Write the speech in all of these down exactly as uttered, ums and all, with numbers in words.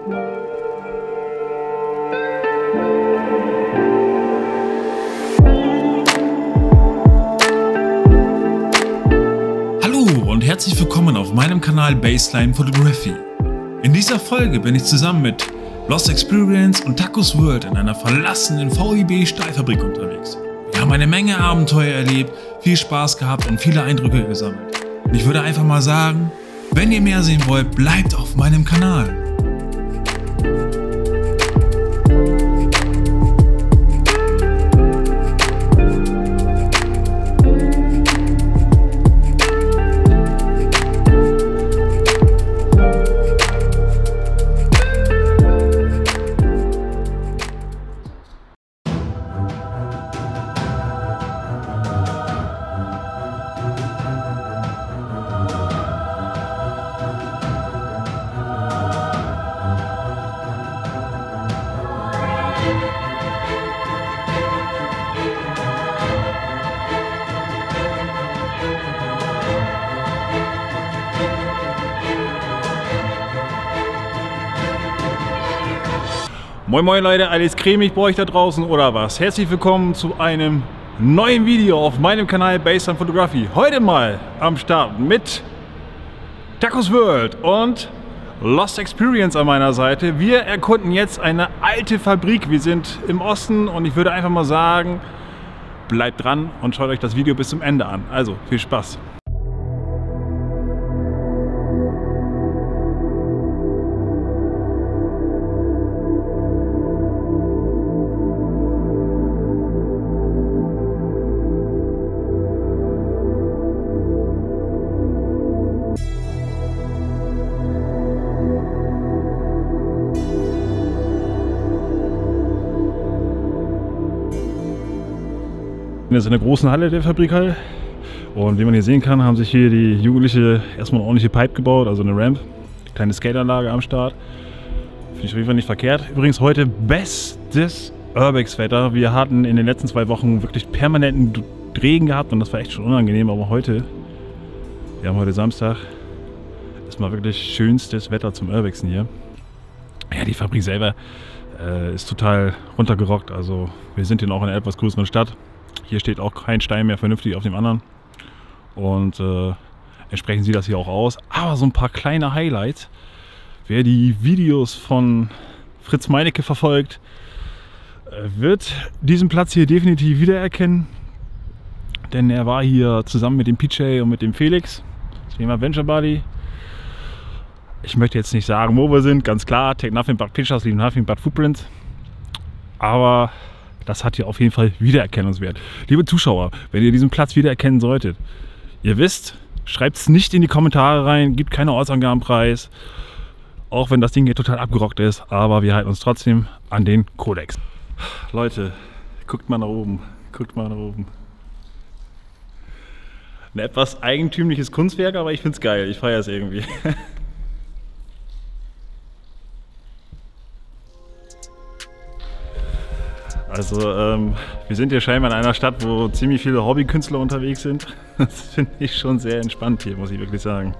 Und herzlich willkommen auf meinem Kanal Baseline Photography. In dieser Folge bin ich zusammen mit Lost Experience und Tacos World in einer verlassenen V I B-Stahlfabrik unterwegs. Wir haben eine Menge Abenteuer erlebt, viel Spaß gehabt und viele Eindrücke gesammelt. Und ich würde einfach mal sagen, wenn ihr mehr sehen wollt, bleibt auf meinem Kanal. Moin moin Leute, alles cremig bei euch da draußen oder was? Herzlich willkommen zu einem neuen Video auf meinem Kanal Baseline Photography. Heute mal am Start mit Tacos World und Lost Experience an meiner Seite. Wir erkunden jetzt eine alte Fabrik. Wir sind im Osten und ich würde einfach mal sagen, bleibt dran und schaut euch das Video bis zum Ende an. Also viel Spaß! Wir sind jetzt in der großen Halle der Fabrik halt. Und wie man hier sehen kann, haben sich hier die Jugendliche erstmal eine ordentliche Pipe gebaut, also eine Ramp, eine kleine Skateanlage am Start. Finde ich auf jeden Fall nicht verkehrt. Übrigens heute bestes Urbex-Wetter. Wir hatten in den letzten zwei Wochen wirklich permanenten Regen gehabt und das war echt schon unangenehm, aber heute, wir haben heute Samstag, ist mal wirklich schönstes Wetter zum Urbexen hier. Ja, die Fabrik selber äh, ist total runtergerockt, also wir sind hier auch in einer etwas größeren Stadt. Hier steht auch kein Stein mehr vernünftig auf dem anderen und äh, entsprechend sieht das hier auch aus. Aber so ein paar kleine Highlights. Wer die Videos von Fritz Meinecke verfolgt, äh, wird diesen Platz hier definitiv wiedererkennen. Denn er war hier zusammen mit dem P J und mit dem Felix, dem Adventure Buddy. Ich möchte jetzt nicht sagen, wo wir sind, ganz klar, take nothing but pictures, leave nothing but footprints. Aber das hat hier auf jeden Fall Wiedererkennungswert. Liebe Zuschauer, wenn ihr diesen Platz wiedererkennen solltet, ihr wisst, schreibt es nicht in die Kommentare rein, gibt keine Ortsangabenpreis, auch wenn das Ding hier total abgerockt ist, aber wir halten uns trotzdem an den Kodex. Leute, guckt mal nach oben, guckt mal nach oben. Ein etwas eigentümliches Kunstwerk, aber ich finde es geil, ich feiere es irgendwie. Also ähm, wir sind hier scheinbar in einer Stadt, wo ziemlich viele Hobbykünstler unterwegs sind. Das finde ich schon sehr entspannt hier, muss ich wirklich sagen.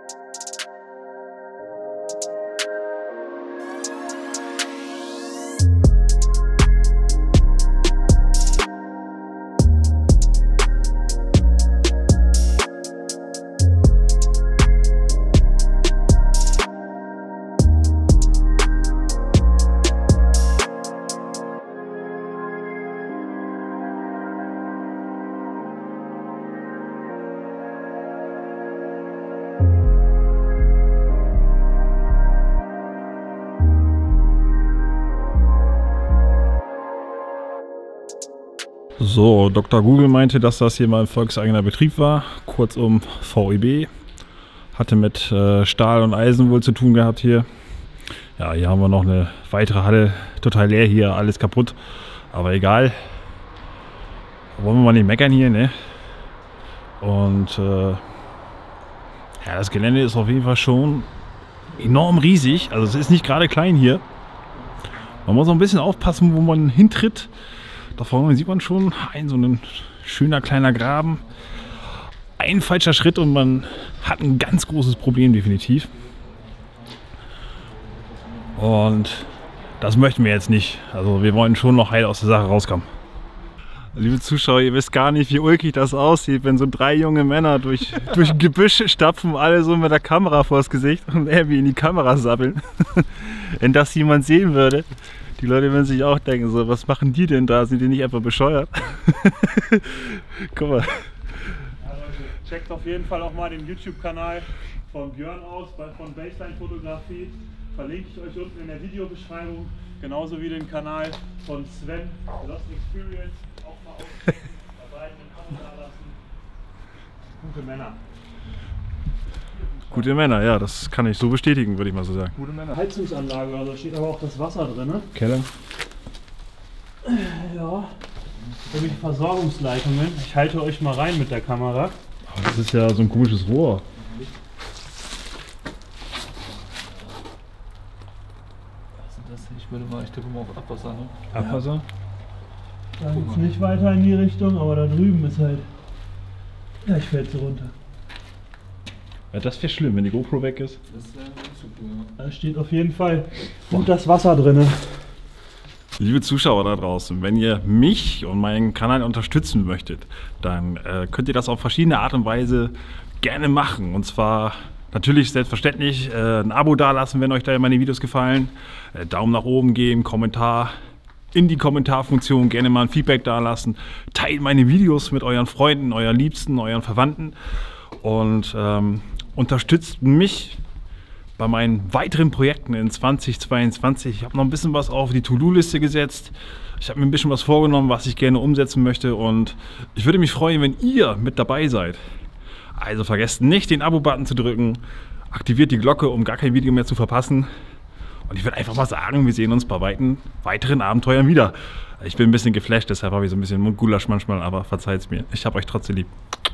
So, Doktor Google meinte, dass das hier mal ein volkseigener Betrieb war, kurzum V I B. Hatte mit äh, Stahl und Eisen wohl zu tun gehabt hier. Ja, hier haben wir noch eine weitere Halle, total leer hier, alles kaputt. Aber egal, wollen wir mal nicht meckern hier, ne? Und äh, ja, das Gelände ist auf jeden Fall schon enorm riesig. Also es ist nicht gerade klein hier. Man muss auch ein bisschen aufpassen, wo man hintritt. Da vorne sieht man schon ein so ein schöner kleiner Graben. Ein falscher Schritt und man hat ein ganz großes Problem definitiv. Und das möchten wir jetzt nicht. Also wir wollen schon noch heil aus der Sache rauskommen. Liebe Zuschauer, ihr wisst gar nicht, wie ulkig das aussieht, wenn so drei junge Männer durch, durch Gebüsch stapfen, alle so mit der Kamera vors Gesicht und irgendwie in die Kamera sabbeln. Wenn das jemand sehen würde, die Leute würden sich auch denken, so, was machen die denn da? Sind die nicht einfach bescheuert? Guck mal. Ja, Leute, checkt auf jeden Fall auch mal den YouTube-Kanal von Björn aus, von Baseline Fotografie. Verlinke ich euch unten in der Videobeschreibung. Genauso wie den Kanal von Sven, Lost Experience. Auch mal aufklicken, bei beiden den Abo da lassen. Gute Männer. Gute Männer, ja, das kann ich so bestätigen, würde ich mal so sagen. Gute Männer. Heizungsanlage, also steht aber auch das Wasser drin. Ne? Keller. Ja. Nämlich Versorgungsleitungen. Ich halte euch mal rein mit der Kamera. Oh, das ist ja so ein komisches Rohr. Ich würde mal, ich tippe mal auf Abwasser, ne? Abwasser? Da geht's nicht weiter in die Richtung, aber da drüben ist halt. Ja, ich fällt so runter. Ja, das wäre schlimm, wenn die GoPro weg ist. Das wäre nicht so cool, ja. Da steht auf jeden Fall gut das Wasser drin. Liebe Zuschauer da draußen, wenn ihr mich und meinen Kanal unterstützen möchtet, dann äh, könnt ihr das auf verschiedene Art und Weise gerne machen. Und zwar natürlich selbstverständlich äh, ein Abo dalassen, wenn euch da meine Videos gefallen. Äh, Daumen nach oben geben, Kommentar in die Kommentarfunktion, gerne mal ein Feedback dalassen. Teilt meine Videos mit euren Freunden, euren Liebsten, euren Verwandten und ähm, unterstützt mich bei meinen weiteren Projekten in zweitausendzweiundzwanzig. Ich habe noch ein bisschen was auf die To-Do-Liste gesetzt. Ich habe mir ein bisschen was vorgenommen, was ich gerne umsetzen möchte und ich würde mich freuen, wenn ihr mit dabei seid. Also vergesst nicht, den Abo-Button zu drücken, aktiviert die Glocke, um gar kein Video mehr zu verpassen. Und ich würde einfach mal sagen, wir sehen uns bei weiten, weiteren Abenteuern wieder. Ich bin ein bisschen geflasht, deshalb habe ich so ein bisschen Mundgulasch manchmal, aber verzeiht's mir. Ich habe euch trotzdem lieb.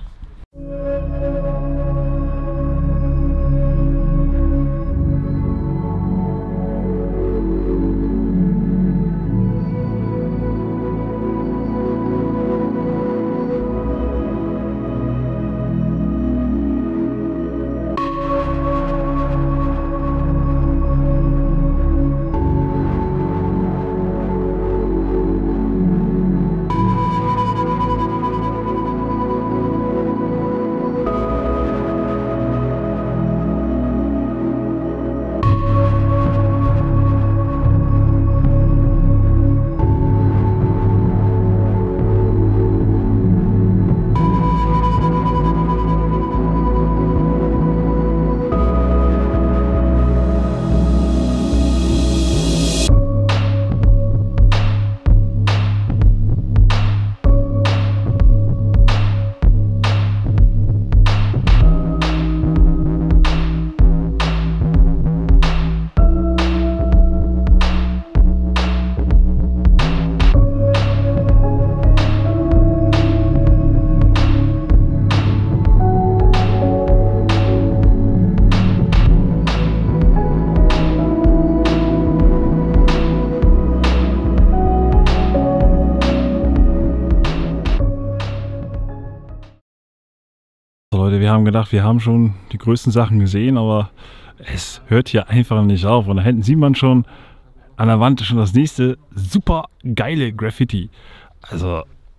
Leute, wir haben gedacht, wir haben schon die größten Sachen gesehen, aber es hört hier einfach nicht auf. Und da hinten sieht man schon an der Wand schon das nächste super geile Graffiti. Also,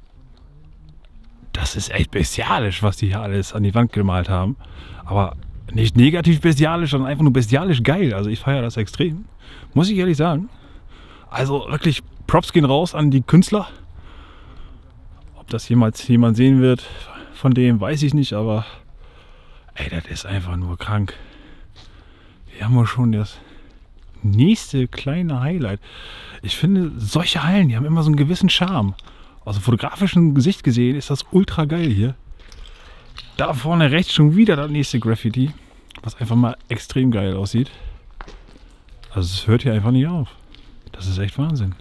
das ist echt bestialisch, was die hier alles an die Wand gemalt haben. Aber nicht negativ bestialisch, sondern einfach nur bestialisch geil. Also ich feiere das extrem, muss ich ehrlich sagen. Also wirklich, Props gehen raus an die Künstler. Ob das jemals jemand sehen wird, von dem weiß ich nicht, aber ey, das ist einfach nur krank. Hier haben wir schon das nächste kleine Highlight. Ich finde, solche Hallen, die haben immer so einen gewissen Charme. Aus dem fotografischen Gesicht gesehen ist das ultra geil hier. Da vorne rechts schon wieder das nächste Graffiti, was einfach mal extrem geil aussieht. Also es hört hier einfach nicht auf. Das ist echt Wahnsinn.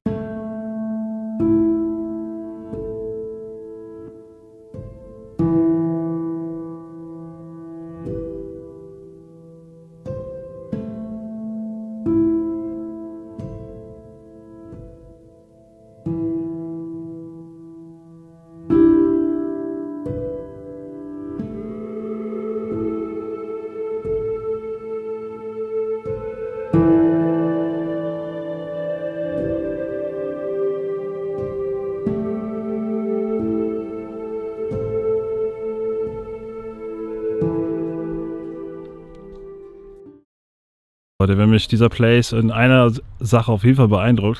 Leute, wenn mich dieser Place in einer Sache auf jeden Fall beeindruckt,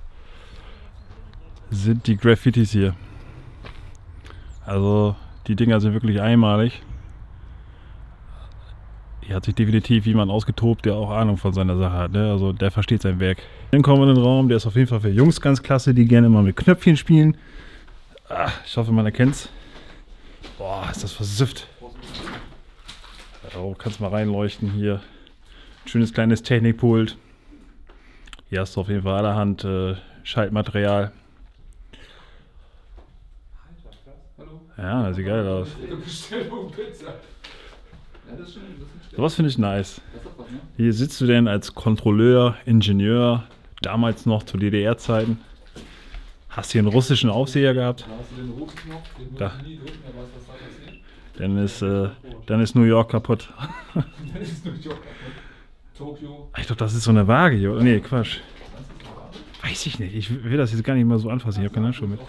sind die Graffitis hier. Also die Dinger sind wirklich einmalig. Hier hat sich definitiv jemand ausgetobt, der auch Ahnung von seiner Sache hat. Ne? Also der versteht sein Werk. Dann kommen wir in den Raum, der ist auf jeden Fall für Jungs ganz klasse, die gerne mal mit Knöpfchen spielen. Ah, ich hoffe, man erkennt es. Boah, ist das versifft. Oh, kannst mal reinleuchten hier. Schönes kleines Technikpult. Hier hast du auf jeden Fall allerhand äh, Schaltmaterial. Ja, das sieht geil aus. Sowas finde ich nice. Hier sitzt du denn als Kontrolleur, Ingenieur, damals noch zu D D R-Zeiten. Hast hier einen russischen Aufseher gehabt. Da. Dann ist, äh, dann ist New York kaputt. Ich glaube, das ist so eine Waage hier. Nee, Quatsch. Weiß ich nicht. Ich will das jetzt gar nicht mal so anfassen. Ich habe keine Handschuhe mit.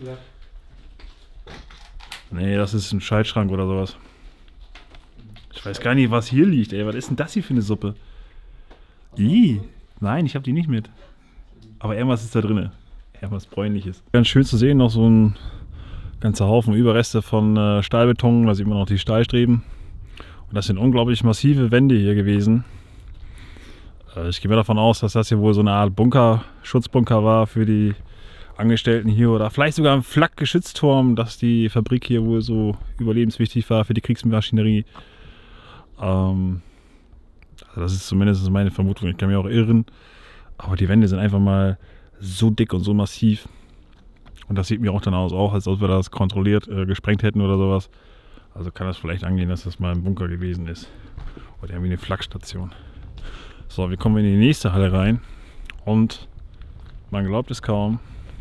Nee, das ist ein Schaltschrank oder sowas. Ich weiß gar nicht, was hier liegt, ey. Was ist denn das hier für eine Suppe? Ih, nein, ich habe die nicht mit. Aber irgendwas ist da drin. Irgendwas bräunliches. Ganz schön zu sehen, noch so ein ganzer Haufen Überreste von äh, Stahlbeton. Da sieht man noch die Stahlstreben. Und das sind unglaublich massive Wände hier gewesen. Äh, ich gehe mir davon aus, dass das hier wohl so eine Art Bunker, Schutzbunker war für die Angestellten hier. Oder vielleicht sogar ein Flak-Geschützturm, dass die Fabrik hier wohl so überlebenswichtig war für die Kriegsmaschinerie. Ähm, also das ist zumindest meine Vermutung. Ich kann mich auch irren. Aber die Wände sind einfach mal so dick und so massiv. Und das sieht mir auch dann aus, auch als ob wir das kontrolliert äh, gesprengt hätten oder sowas. Also kann das vielleicht angehen, dass das mal ein Bunker gewesen ist. Oder irgendwie eine Flakstation. So, wir kommen in die nächste Halle rein. Und man glaubt es kaum.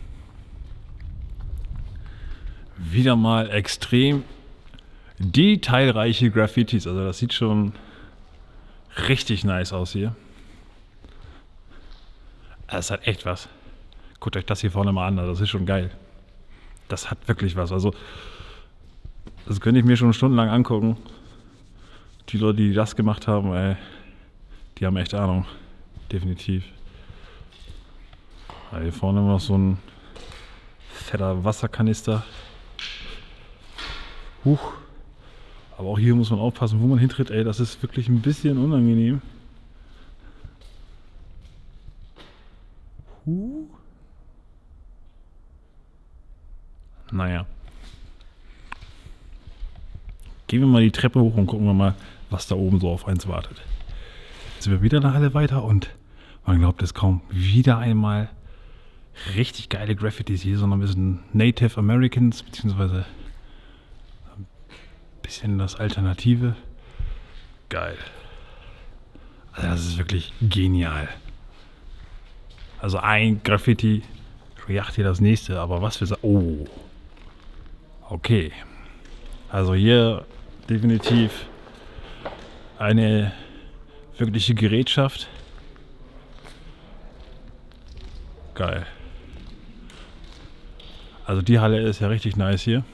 Wieder mal extrem detailreiche Graffitis. Also das sieht schon richtig nice aus hier. Das hat echt was. Guckt euch das hier vorne mal an, das ist schon geil. Das hat wirklich was. Also, das könnte ich mir schon stundenlang angucken. Die Leute, die das gemacht haben, ey, die haben echt Ahnung. Definitiv. Ja, hier vorne noch so ein fetter Wasserkanister. Huch. Aber auch hier muss man aufpassen, wo man hintritt. Ey, das ist wirklich ein bisschen unangenehm. Huh. Naja. Gehen wir mal die Treppe hoch und gucken wir mal, was da oben so auf uns wartet. Jetzt sind wir wieder eine Halle weiter und man glaubt es kaum, wieder einmal richtig geile Graffitis hier, so ein bisschen Native Americans, beziehungsweise ein bisschen das Alternative. Geil. Also das ist wirklich genial. Also ein Graffiti jagt hier das nächste, aber was für Sa Oh. Okay. Also hier definitiv eine wirkliche Gerätschaft. Geil. Also die Halle ist ja richtig nice hier.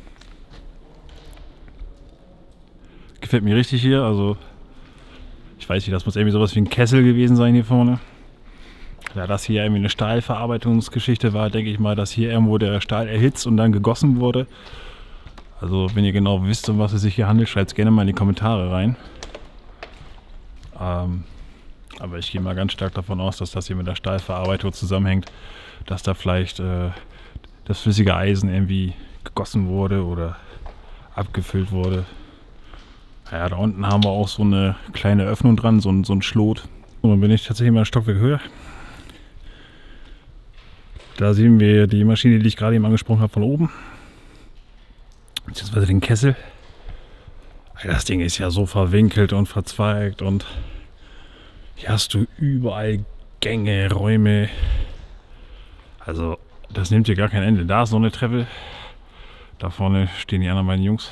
Gefällt mir richtig hier. Also ich weiß nicht, das muss irgendwie sowas wie ein Kessel gewesen sein hier vorne. Da das hier irgendwie eine Stahlverarbeitungsgeschichte war, denke ich mal, dass hier irgendwo der Stahl erhitzt und dann gegossen wurde. Also wenn ihr genau wisst, um was es sich hier handelt, schreibt es gerne mal in die Kommentare rein. Ähm, aber ich gehe mal ganz stark davon aus, dass das hier mit der Stahlverarbeitung zusammenhängt, dass da vielleicht äh, das flüssige Eisen irgendwie gegossen wurde oder abgefüllt wurde. Ja, da unten haben wir auch so eine kleine Öffnung dran, so ein, so ein Schlot. Und dann bin ich tatsächlich mal ein Stockwerk höher. Da sehen wir die Maschine, die ich gerade eben angesprochen habe, von oben. Beziehungsweise den Kessel. Das Ding ist ja so verwinkelt und verzweigt und hier hast du überall Gänge, Räume. Also das nimmt hier gar kein Ende. Da ist noch eine Treppe. Da vorne stehen die anderen beiden Jungs.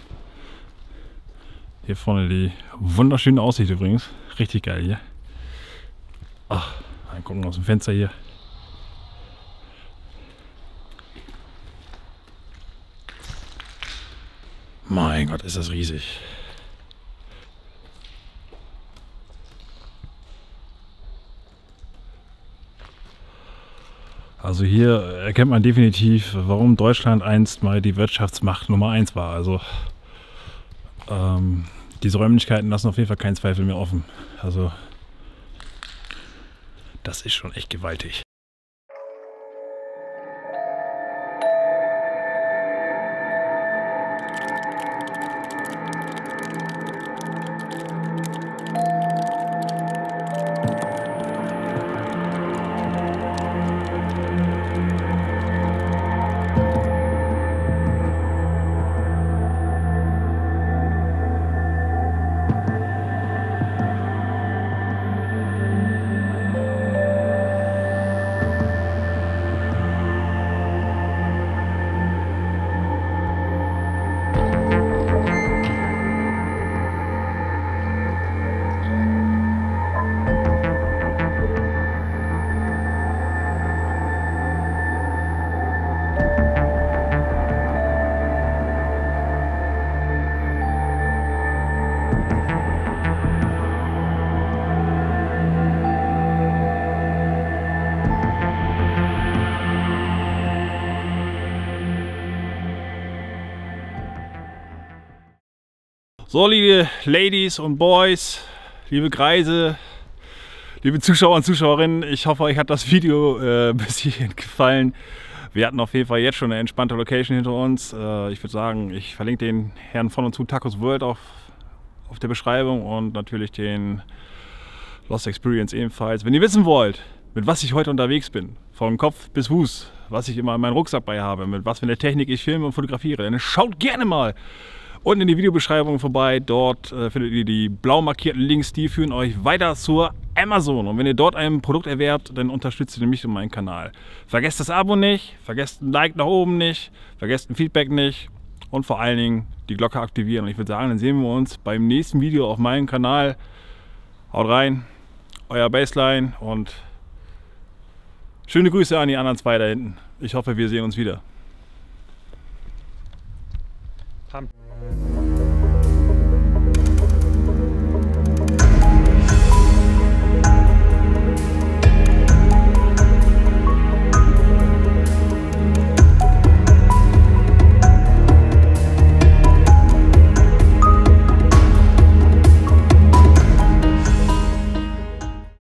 Hier vorne die wunderschöne Aussicht übrigens. Richtig geil hier. Ach, mal gucken aus dem Fenster hier. Mein Gott, ist das riesig. Also hier erkennt man definitiv, warum Deutschland einst mal die Wirtschaftsmacht Nummer eins war. Also ähm, diese Räumlichkeiten lassen auf jeden Fall keinen Zweifel mehr offen. Also das ist schon echt gewaltig. So, liebe Ladies und Boys, liebe Greise, liebe Zuschauer und Zuschauerinnen, ich hoffe, euch hat das Video äh, bis hierhin gefallen. Wir hatten auf jeden Fall jetzt schon eine entspannte Location hinter uns. Äh, ich würde sagen, ich verlinke den Herrn von und zu Tacos World auf, auf der Beschreibung und natürlich den Lost Experience ebenfalls. Wenn ihr wissen wollt, mit was ich heute unterwegs bin, von Kopf bis Fuß, was ich immer in meinem Rucksack bei habe, mit was für eine Technik ich filme und fotografiere, dann schaut gerne mal unten in die Videobeschreibung vorbei. Dort äh, findet ihr die blau markierten Links, die führen euch weiter zur Amazon. Und wenn ihr dort ein Produkt erwerbt, dann unterstützt ihr mich und meinen Kanal. Vergesst das Abo nicht, vergesst ein Like nach oben nicht, vergesst ein Feedback nicht und vor allen Dingen die Glocke aktivieren. Und ich würde sagen, dann sehen wir uns beim nächsten Video auf meinem Kanal. Haut rein, euer Baseline und schöne Grüße an die anderen zwei da hinten. Ich hoffe, wir sehen uns wieder.